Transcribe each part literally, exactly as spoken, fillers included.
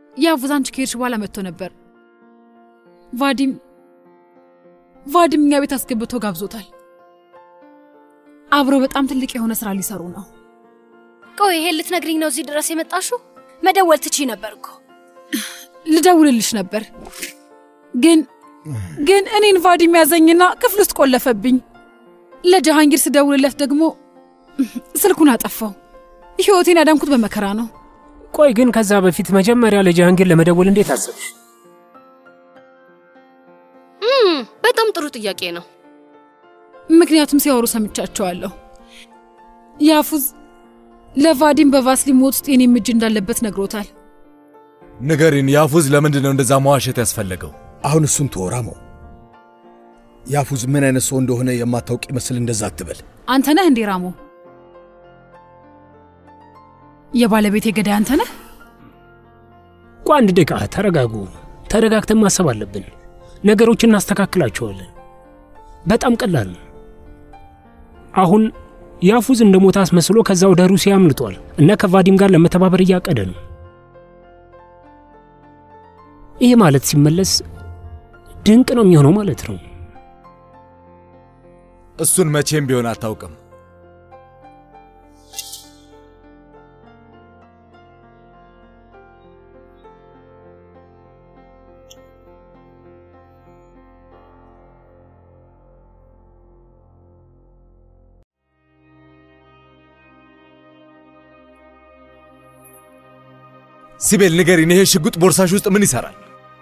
ያፉዝ አንቺ ከሄድሽ በኋላ መጥቶ ነበር ቫዲም ቫዲም እኛ ቤት አስገብቶ ጋብዞታል አብሮ በጣም ትልቅ የሆነ ስራ ሊሰሩ ነው ቆይ ይሄ ልትነግሪኝ ነው እዚህ ድረስ የመጣሽው መደወል ትችይ ነበርኩ ልደውልልሽ ነበር ግን ግን እኔን ቫዲም ያዘኝና ክፍል ውስጥ ቆለፈብኝ ለጀሃንጊር ስደውልለት ደግሞ ስልኩን አጠፋው ህይወቴን ያዳንኩት በመከራ ነው ቆይ ግን ከዛ በፊት መጀመሪያ ለጀሃንጊር ለመደወል እንዴት አሰብሽ እም በጣም ጥሩ ጥያቄ ነው ምክንያቱም ሲያወሩ ሰምቻቸዋለሁ ያፉዝ ለቫዲም በቫስሊን ሞት ውስጥ የኔ እጅ እንዳለበት ነግሮታል ንገሪን ያፉዝ ለምንድን ነው እንደዛ መዋሸት ያስፈልገው አሁን እሱን ተወራሞ ያፉዝ ምን አይነት ሰው እንደሆነ የማታውቂ መስል እንደዛ አትበል አንተ ነህ እንዴ ራሞ የባለቤቴ ገዳይ አንተ ነህ ቆይ አንድ ደቂቃ ተረጋጉ ተረጋግተን ማሰብ አለብን ነገሮችን እናስተካክላቸዋለን በጣም ቀላል ነው አሁን ያፉዝ እንደሞታ አስመስሎ ከዛ ወደ ሩሲያ አምልጧል እና ከቫዲም ጋር ለመተባበር ያቀደ ነው ይሄ ማለት ሲመለስ ድንቅ ነው የሚሆነው ማለት ነው እሱን መቼም ቢሆን አታውቅም ሲቤል ንገሪኝ ይሄ ሽጉጥ ቦርሳሽ ውስጥ ምን ይሰራል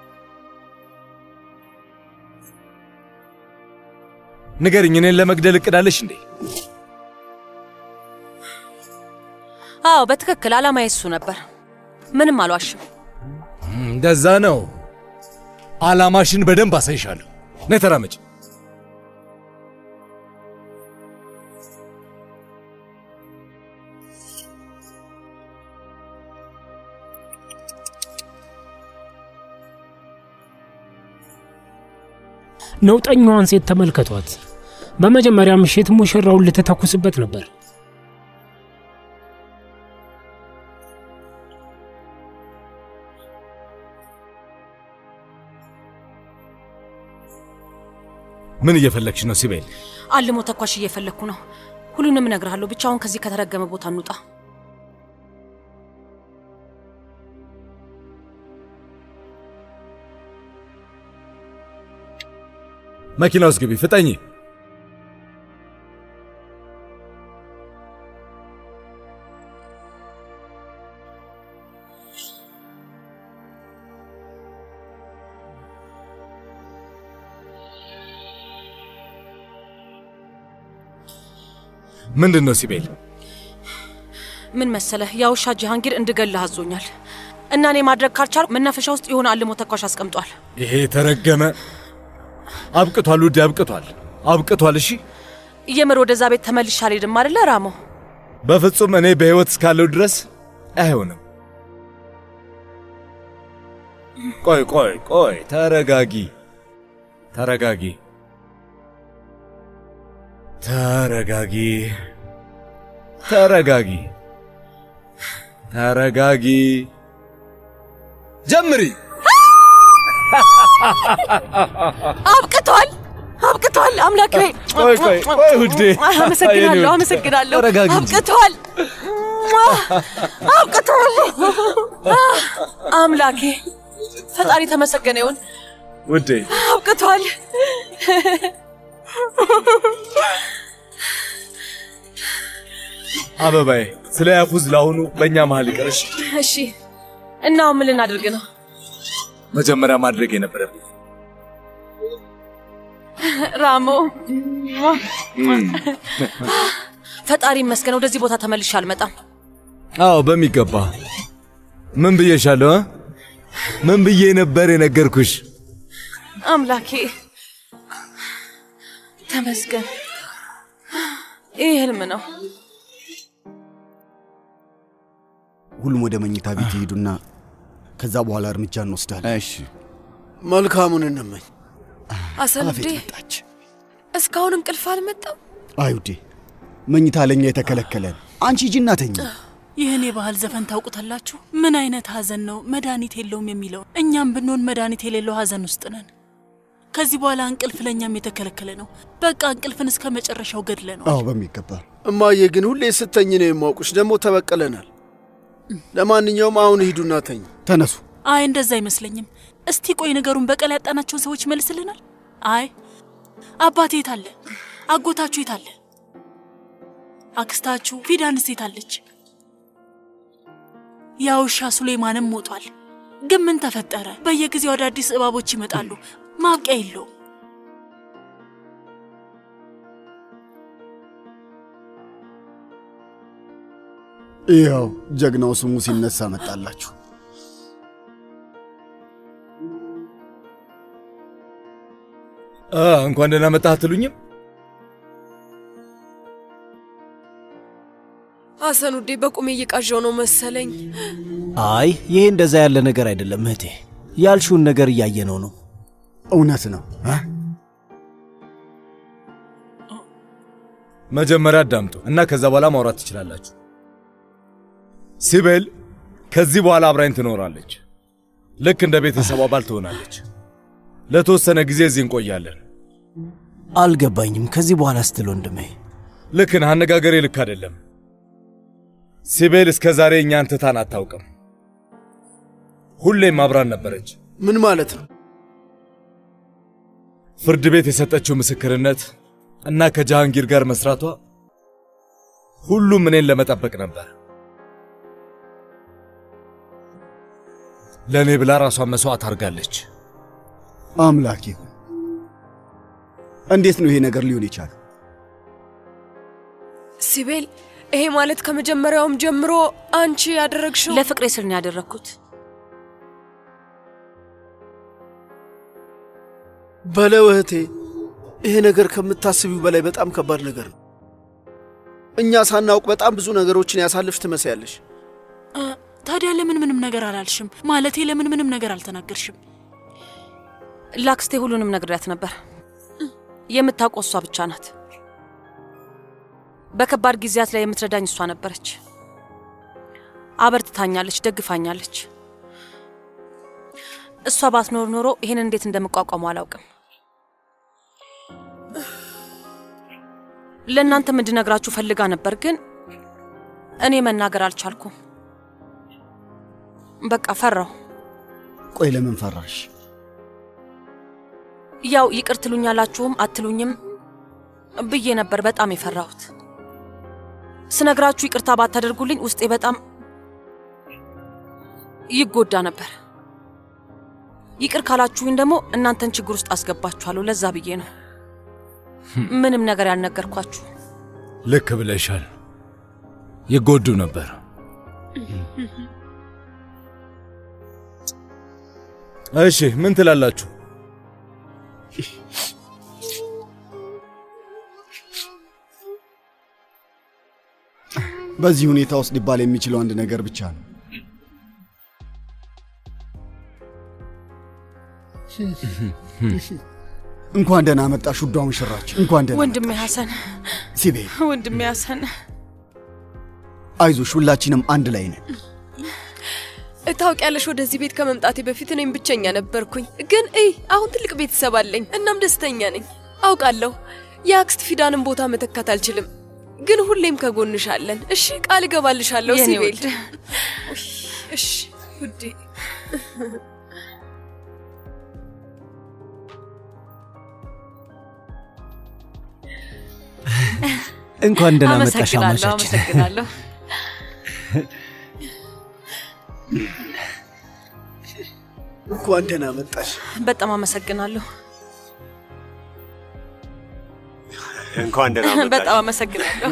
ንገሪኝ እኔን ለመግደል እቅዳለሽ እንዴ አዎ በትክክል አላማዬ እሱ ነበር ምንም አልዋሽም እንደዛ ነው አላማሽን በደንብ አሳይሻለሁ ነይ ተራመጪ ነውጠኛዋን ሴት ተመልከቷት በመጀመሪያ ምሽት ሙሽራውን ልትተኩስበት ነበር ምን እየፈለክሽ ነው ሲቤል አልሞ ተኳሽ እየፈለኩ ነው ሁሉንም እነግርሃለሁ ብቻውን ከዚህ ከተረገመ ቦታ እንውጣ መኪና ውስጥ ግቢ ፍጠኝ ምንድነው ሲቤል ምን መሰለህ ያውሻ ጀሃንጊር እንድገልህ አዞኛል እና እኔ ማድረግ ካልቻልኩ መናፈሻ ውስጥ የሆነ አልሞ ተኳሽ አስቀምጧል ይሄ ተረገመ አብቅቷል ውድ አብቅቷል አብቅቷል እሺ እየመር ወደዛ ቤት ተመልሼ አልሄድም አይደል ራሞ በፍጹም እኔ በህይወት እስካለው ድረስ አይሆንም ቆይ ቆይ ቆይ ተረጋጊ ተረጋጊ ተረጋጊ ተረጋጊ ተረጋጊ ጀምሪ አብቅቷል አብቅቷል አምላኬ ቆይ ቆይ ቆይ ውዴ አመሰግናለሁ አመሰግናለሁ አብቅቷል አብቅቷል አምላኬ ፈጣሪ ተመሰገነ ይሁን ውዴ አብቅቷል አበባዬ ስለ ያፉዝ ላሁኑ በእኛ መሃል ይቀርሽ እሺ እናው ምን ልናደርግ ነው መጀመሪያ ማድረግ የነበረብኝ ራሞ ፈጣሪ ይመስገን ወደዚህ ቦታ ተመልሼ አልመጣም አዎ በሚገባ ምን ብዬሻለሁ ምን ብዬ ነበር የነገርኩሽ አምላኬ ተመስገን ይሄ ህልም ነው ሁሉም ወደ መኝታ ቤት ይሄዱና ከዛ በኋላ እርምጃ እንወስዳለን እሺ መልካሙን እንመኝ አሰልዴ እስካሁን እንቅልፍ አልመጣም አይውዴ መኝታ ለኛ የተከለከለ አንቺ ጂና ተኛ ይህን የባህል ዘፈን ታውቁታላችሁ? ምን አይነት ሐዘን ነው መድኃኒት የለውም የሚለው? እኛም ብንሆን መድኃኒት የሌለው ሐዘን ውስጥ ነን። ከዚህ በኋላ እንቅልፍ ለኛም የተከለከለ ነው። በቃ እንቅልፍን እስከ መጨረሻው ገድለናል። አዎ በሚገባ። እማዬ ግን ሁሌ ስተኝ ነው የማውቁሽ፣ ደግሞ ተበቀለናል። ለማንኛውም አሁን ሂዱና ተኝ። ተነሱ። አይ እንደዛ አይመስለኝም። እስቲ ቆይ ነገሩን በቀል ያጣናቸውን ሰዎች መልስልናል። አይ አባቴ የት አለ? አጎታችሁ የት አለ? አክስታችሁ ፊዳንስ የት አለች? ያውሻ ሱሌማንም ሞቷል። ግን ምን ተፈጠረ? በየጊዜው አዳዲስ እባቦች ይመጣሉ። ማብቂያ የለውም። ይኸው ጀግናው ስሙ ሲነሳ መጣላችሁ። አ እንኳን ደህና መጣህ አትሉኝም? ሐሰን ውዴ በቁሜ እየቃዣው ነው መሰለኝ። አይ ይሄ እንደዛ ያለ ነገር አይደለም እህቴ። ያልሽውን ነገር እያየነው ነው። እውነት ነው። መጀመሪያ አዳምጡ እና ከዛ በኋላ ማውራት ትችላላችሁ። ሲቤል ከዚህ በኋላ አብራኝ ትኖራለች። ልክ እንደ ቤተሰቧ አባል ትሆናለች። ለተወሰነ ጊዜ እዚህ እንቆያለን። አልገባኝም። ከዚህ በኋላ ስትል ወንድሜ ልክ ነህ። አነጋገሬ ልክ አይደለም። ሲቤል እስከ ዛሬ እኛን ትታን አታውቅም። ሁሌም አብራን ነበረች። ምን ማለት ነው? ፍርድ ቤት የሰጠችው ምስክርነት እና ከጃሃንጊር ጋር መስራቷ ሁሉም እኔን ለመጠበቅ ነበር። ለኔ ብላ ራሷን መስዋዕት አድርጋለች። አምላኬ ሆይ እንዴት ነው ይሄ ነገር ሊሆን ይችላል? ሲቤል ይሄ ማለት ከመጀመሪያውም ጀምሮ አንቺ ያደረግሽው? ለፍቅሬ ስል ነው ያደረኩት። በለው እህቴ፣ ይሄ ነገር ከምታስቢው በላይ በጣም ከባድ ነገር ነው። እኛ ሳናውቅ በጣም ብዙ ነገሮችን ያሳልፍሽ ትመስያለሽ። ታዲያ ለምን ምንም ነገር አላልሽም? ማለቴ ለምን ምንም ነገር አልተናገርሽም? ላክስቴ ሁሉንም ነግሬያት ነበር። የምታውቀው እሷ ብቻ ናት። በከባድ ጊዜያት ላይ የምትረዳኝ እሷ ነበረች። አበርትታኛለች፣ ደግፋኛለች። እሷ ባትኖር ኖሮ ይሄን እንዴት እንደምቋቋመው አላውቅም። ለእናንተ እንድነግራችሁ ፈልጋ ነበር፣ ግን እኔ መናገር አልቻልኩም። በቃ ፈራሁ። ቆይ ለምን ፈራሽ? ያው ይቅር ትሉኛላችሁም አትሉኝም ብዬ ነበር በጣም የፈራሁት። ስነግራችሁ ይቅርታ ባታደርጉልኝ ውስጤ በጣም ይጎዳ ነበር። ይቅር ካላችሁኝ ደግሞ እናንተን ችግር ውስጥ አስገባችኋለሁ። ለዛ ብዬ ነው ምንም ነገር ያልነገርኳችሁ። ልክ ብለሻል። ይጎዱ ነበር። እሺ ምን ትላላችሁ? በዚህ ሁኔታ ውስጥ ሊባል የሚችለው አንድ ነገር ብቻ ነው። እንኳን ደህና መጣሽ ውዷ ሙሽራችን። እንኳን ደህና ወንድሜ ሐሰን። ሲቤል ወንድሜ ሐሰን፣ አይዞሽ፣ ሁላችንም አንድ ላይ ነን። ታውቂያለሽ ወደዚህ ቤት ከመምጣቴ በፊት እኔም ብቸኛ ነበርኩኝ። ግን እይ አሁን ትልቅ ቤተሰብ አለኝ። እናም ደስተኛ ነኝ። አውቃለሁ የአክስት ፊዳንን ቦታ መተካት አልችልም፣ ግን ሁሌም ከጎንሽ አለን። እሺ ቃል እገባልሻለሁ ሲቤል። እሺ ውዴ። እንኳን ደህና መጣሽ አማቻችን። አመሰግናለሁ። እንኳን ደህና መጣሽ። በጣም አመሰግናለሁ። እንኳን ደህና መጣሽ። በጣም አመሰግናለሁ።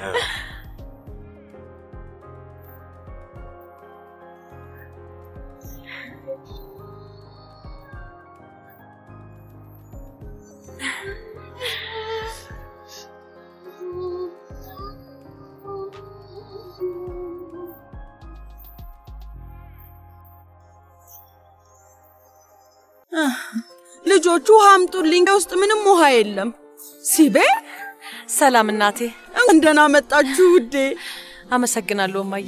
ልጆቹ አምጡልኝ፣ ውስጥ ምንም ውሃ የለም። ሲቤል ሰላም እናቴ። እንደና መጣችሁ ውዴ። አመሰግናለሁ እማዬ።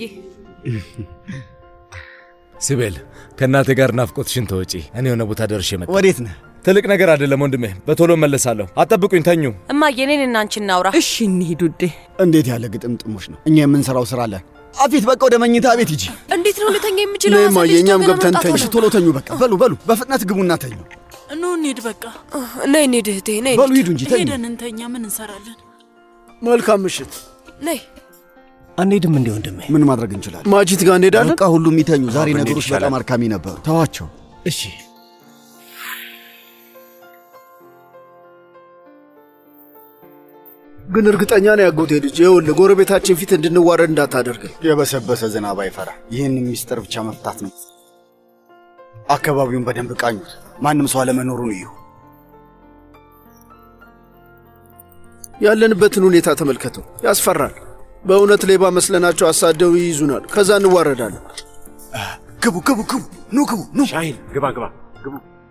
ሲቤል ከእናቴ ጋር ናፍቆትሽን ተወጪ። እኔ የሆነ ቦታ ደርሼ መጣሁ። ወዴት ነህ? ትልቅ ነገር አይደለም ወንድሜ፣ በቶሎ መለሳለሁ። አጠብቁኝ፣ ተኙ። እማዬ እኔን እና አንቺ እናውራ። እሺ እንሂድ ውዴ። እንዴት ያለ ግጥምጥሞች ነው! እኛ የምንሰራው ስራ አለን። አፊት በቃ ወደ መኝታ ቤት ሂጂ። እንዴት ነው ልተኛ የምችለው? ነይ እማዬ፣ እኛም ገብተን ተኝ። እሺ ቶሎ ተኙ በቃ። በሉ በሉ፣ በፍጥነት ግቡና ተኙ። ኑ እንሂድ በቃ። ነይ እንሂድ እህቴ፣ ነይ በሉ ሂዱ እንጂ ተኙ። ሄደን እንተኛ፣ ምን እንሰራለን? መልካም ምሽት። ነይ አንሄድም እንዴ ወንድሜ? ምን ማድረግ እንችላለን? ማጂት ጋር እንሄዳለን። በቃ ሁሉም ይተኙ። ዛሬ ነገሮች በጣም አድካሚ ነበሩ። ተዋቸው። እሺ ግን እርግጠኛ ነኝ ያጎቴ ልጅ፣ ይኸውልህ ጎረቤታችን ፊት እንድንዋረድ እንዳታደርገን። የበሰበሰ ዝናብ አይፈራ። ይህን ሚስጥር ብቻ መፍታት ነው። አካባቢውን በደንብ ቃኙት። ማንም ሰው አለመኖሩን እዩ። ያለንበትን ሁኔታ ተመልከተው፣ ያስፈራል። በእውነት ሌባ መስለናቸው አሳደው ይይዙናል። ከዛ እንዋረዳለን። ግቡ ግቡ ግቡ፣ ኑ ግቡ ኑ። ሻሂን ግባ ግባ ግቡ።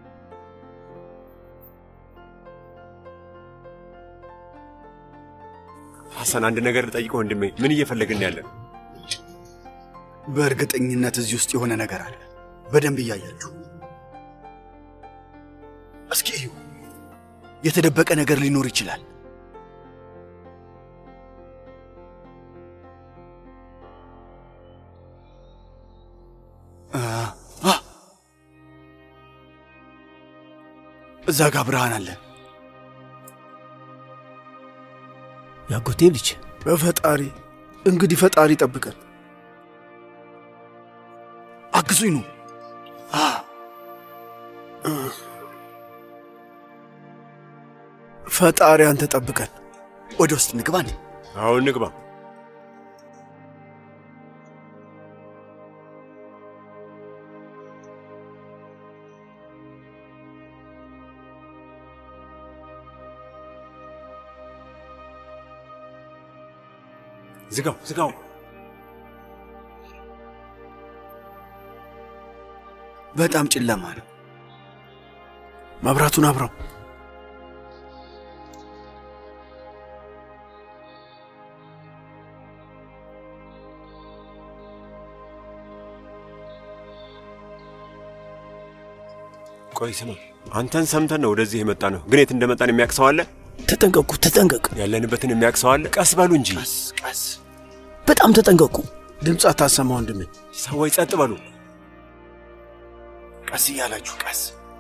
ሐሰን አንድ ነገር ልጠይቅህ ወንድሜ፣ ምን እየፈለግን ያለን? በእርግጠኝነት እዚህ ውስጥ የሆነ ነገር አለ። በደንብ እያያችሁ እስኪ እዩ። የተደበቀ ነገር ሊኖር ይችላል። እዛ ጋር ብርሃን አለ። ያጎቴ ልጅ፣ በፈጣሪ እንግዲህ ፈጣሪ ጠብቀን። አግዙኝ ነው። ፈጣሪ አንተ ጠብቀን። ወደ ውስጥ ንግባ። አሁን ንግባ። ዝጋው ዝጋው። በጣም ጨለማ ነው። መብራቱን አብራው። ቆይ ስማ፣ አንተን ሰምተን ነው ወደዚህ የመጣ ነው። ግን የት እንደመጣን የሚያክሰው አለ? ተጠንቀቁ ተጠንቀቁ። ያለንበትን የሚያክሰው አለ? ቀስ በሉ እንጂ። ቀስ ቀስ። በጣም ተጠንቀቁ። ድምፅ አታሰማ ወንድሜ። ሰዎች ጸጥ በሉ። ቀስ እያላችሁ ቀስ።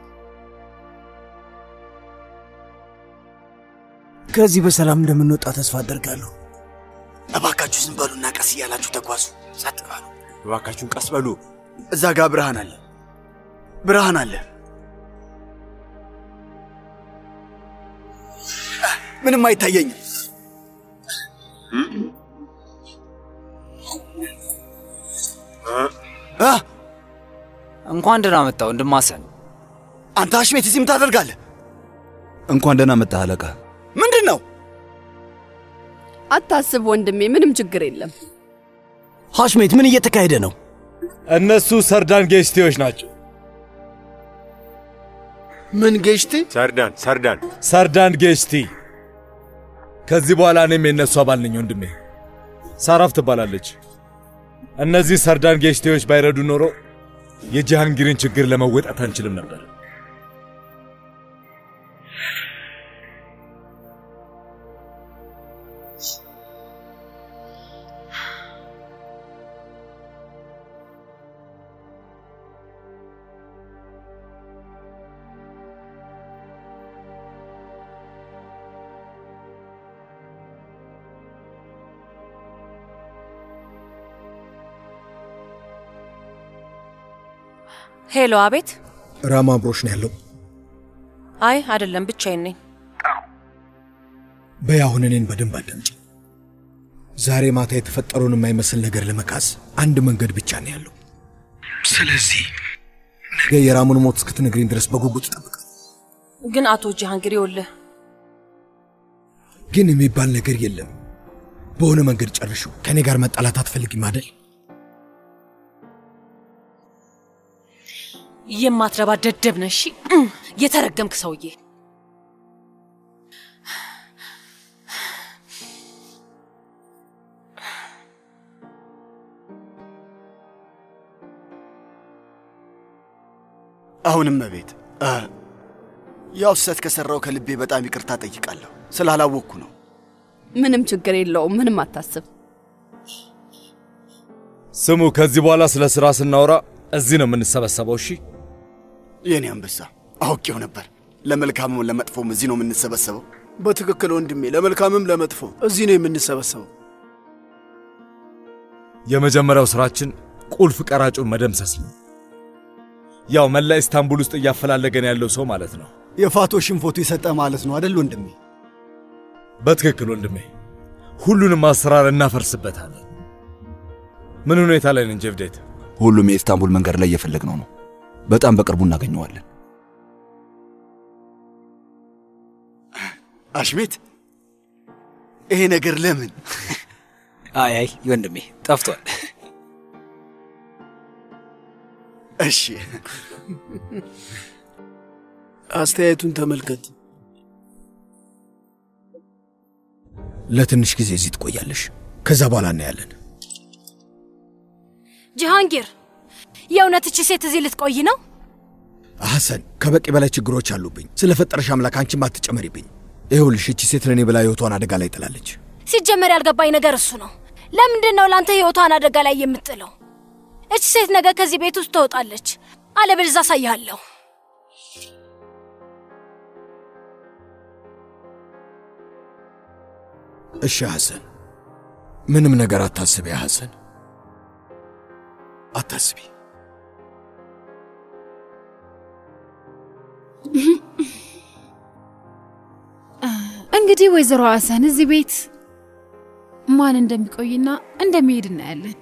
ከዚህ በሰላም እንደምንወጣ ተስፋ አደርጋለሁ። እባካችሁ ዝም በሉና ቀስ እያላችሁ ተጓዙ። ጸጥ በሉ እባካችሁን፣ ቀስ በሉ። እዛ ጋር ብርሃን አለ፣ ብርሃን አለ። ምንም አይታየኝም። አ እንኳን ደህና መጣ ወንድም ሐሰን። አንተ ሐሽሜት እዚህ ምን ታደርጋለህ? እንኳን ደህና መጣህ አለቃ። ምንድነው? አታስብ ወንድሜ፣ ምንም ችግር የለም። ሐሽሜት ምን እየተካሄደ ነው? እነሱ ሰርዳን ጌስቲዎች ናቸው። ምን ጌስቲ? ሰርዳን ሰርዳን ሰርዳን ጌስቲ። ከዚህ በኋላ እኔም የነሱ አባል ነኝ ወንድሜ። ሳራፍ ትባላለች። እነዚህ ሰርዳን ጌስቲዎች ባይረዱ ኖሮ የጃሃንጊርን ችግር ለመወጣት አንችልም ነበር። ሄሎ፣ አቤት። ራማ አብሮሽ ነው ያለው? አይ አይደለም፣ ብቻዬን ነኝ። በይ አሁን እኔን በደንብ አዳምጪ። ዛሬ ማታ የተፈጠረውን የማይመስል ነገር ለመካስ አንድ መንገድ ብቻ ነው ያለው። ስለዚህ ነገ የራሙን ሞት እስክትነግሪኝ ድረስ በጉጉት ጠብቅ። ግን አቶ ጃሃንጊር ይኸውልህ፣ ግን የሚባል ነገር የለም። በሆነ መንገድ ጨርሽው። ከኔ ጋር መጣላት አትፈልጊም አይደል? የማትረባ ደደብ ነሽ። የተረገምክ ሰውዬ። አሁንም ቤት ያው ስህተት ከሰራው ከልቤ በጣም ይቅርታ ጠይቃለሁ። ስላላወቅኩ ነው። ምንም ችግር የለውም። ምንም አታስብ። ስሙ፣ ከዚህ በኋላ ስለ ስራ ስናወራ እዚህ ነው የምንሰበሰበው። እሺ የኔ አንበሳ፣ አውቄው ነበር። ለመልካምም ለመጥፎም እዚህ ነው የምንሰበሰበው። በትክክል ወንድሜ፣ ለመልካምም ለመጥፎ እዚህ ነው የምንሰበሰበው። የመጀመሪያው ስራችን ቁልፍ ቀራጩን መደምሰስ ነው። ያው መላ ኢስታንቡል ውስጥ እያፈላለገን ያለው ሰው ማለት ነው። የፋቶሽን ፎቶ የሰጠ ማለት ነው አይደል ወንድሜ? በትክክል ወንድሜ። ሁሉንም አሰራር እናፈርስበታለን። ምን ሁኔታ ላይ ነን ጀብዴት? ሁሉም የኢስታንቡል መንገድ ላይ እየፈለግነው ነው። በጣም በቅርቡ እናገኘዋለን። አሽሜት፣ ይሄ ነገር ለምን? አይ አይ ወንድሜ ጠፍቷል። እሺ አስተያየቱን ተመልከት። ለትንሽ ጊዜ እዚህ ትቆያለሽ፣ ከዛ በኋላ እናያለን። ጀሃንጊር፣ የእውነት እቺ ሴት እዚህ ልትቆይ ነው? ሐሰን፣ ከበቂ በላይ ችግሮች አሉብኝ። ስለፈጠረሽ አምላክ አንቺም አትጨመሪብኝ። ይኸውልሽ እቺ ሴት ለኔ ብላ ህይወቷን አደጋ ላይ ጥላለች። ሲጀመር ያልገባኝ ነገር እሱ ነው። ለምንድን ነው ላንተ ህይወቷን አደጋ ላይ የምትጥለው? እቺ ሴት ነገ ከዚህ ቤት ውስጥ ትወጣለች፣ አለበለዚያ አሳይሃለሁ። እሺ ሐሰን፣ ምንም ነገር አታስቢ ሐሰን፣ አታስቢ። እንግዲህ ወይዘሮ ሐሰን እዚህ ቤት ማን እንደሚቆይና እንደሚሄድ እናያለን።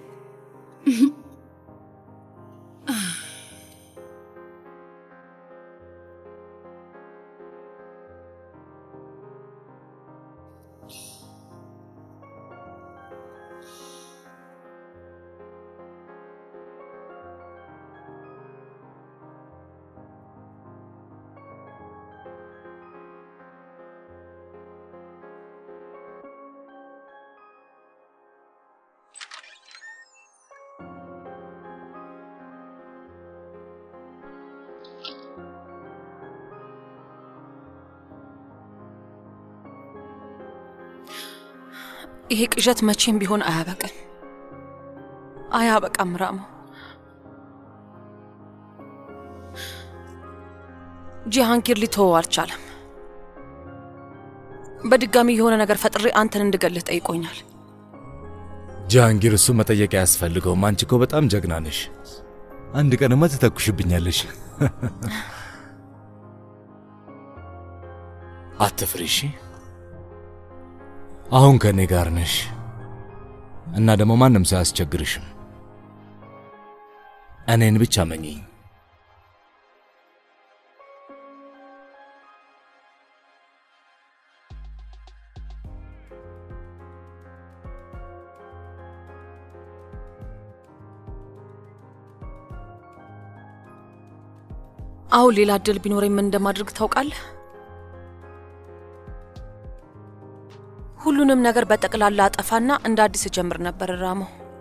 ይሄ ቅዠት መቼም ቢሆን አያበቃም አያበቃም ራሞ። ጂሃንጊር ሊተወው አልቻለም። በድጋሚ የሆነ ነገር ፈጥሬ አንተን እንድገልህ ጠይቆኛል። ጂሃንጊር እሱ መጠየቅ አያስፈልገውም። አንቺ እኮ በጣም ጀግና ነሽ። አንድ ቀንማ ትተኩሽብኛለሽ። አትፍሪ እሺ? አሁን ከኔ ጋር ነሽ እና ደግሞ ማንም ሰው አያስቸግርሽም። እኔን ብቻ መኚኝ። አሁን ሌላ እድል ቢኖረኝ ምን እንደማድረግ ታውቃለህ? ሁሉንም ነገር በጠቅላላ አጠፋና እንደ አዲስ ጀምር ነበር ራሞ።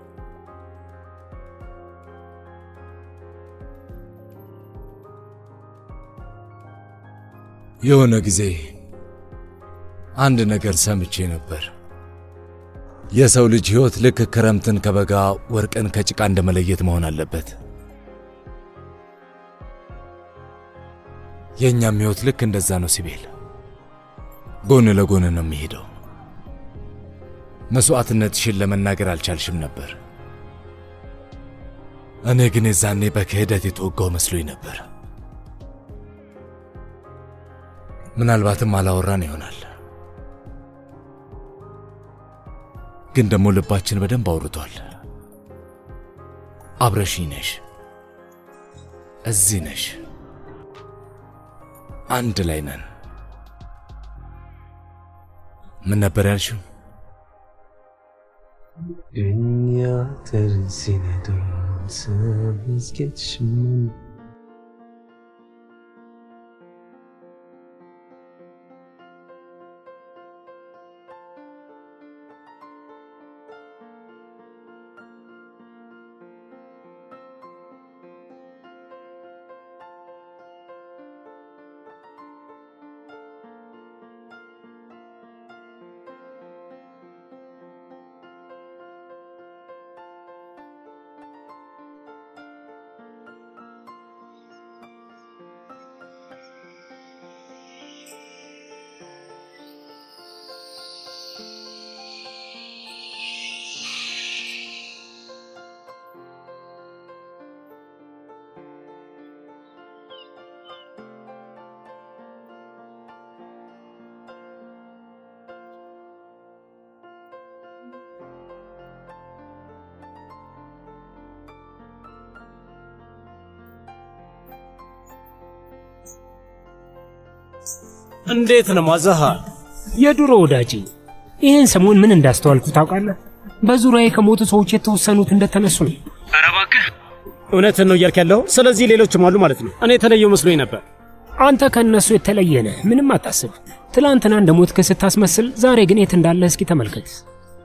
የሆነ ጊዜ አንድ ነገር ሰምቼ ነበር። የሰው ልጅ ህይወት ልክ ክረምትን ከበጋ ወርቅን ከጭቃ እንደመለየት መሆን አለበት። የኛም ህይወት ልክ እንደዛ ነው ሲቤል። ጎን ለጎን ነው የሚሄደው። መስዋዕትነትሽን ለመናገር አልቻልሽም ነበር። እኔ ግን የዛኔ በክህደት የተወጋው መስሎኝ ነበር። ምናልባትም አላወራን ይሆናል፣ ግን ደግሞ ልባችን በደንብ አውርቷል። አብረሽኝ ነሽ፣ እዚህ ነሽ፣ አንድ ላይ ነን። ምን ነበር ያልሽው? Dünya tersine dönse vazgeçmem. እንዴት ነው ማዛሃር? የድሮ ወዳጄ፣ ይህን ሰሞን ምን እንዳስተዋልኩ ታውቃለህ? በዙሪያዬ ከሞቱ ሰዎች የተወሰኑት እንደተነሱ ነው። ኧረ እባክህ እውነትን ነው እያልክ ያለው? ስለዚህ ሌሎችም አሉ ማለት ነው። እኔ የተለየው መስሎኝ ነበር። አንተ ከነሱ የተለየ ነህ፣ ምንም አታስብ። ትላንትና እንደሞትክ ስታስመስል፣ ዛሬ ግን የት እንዳለህ እስኪ ተመልከት።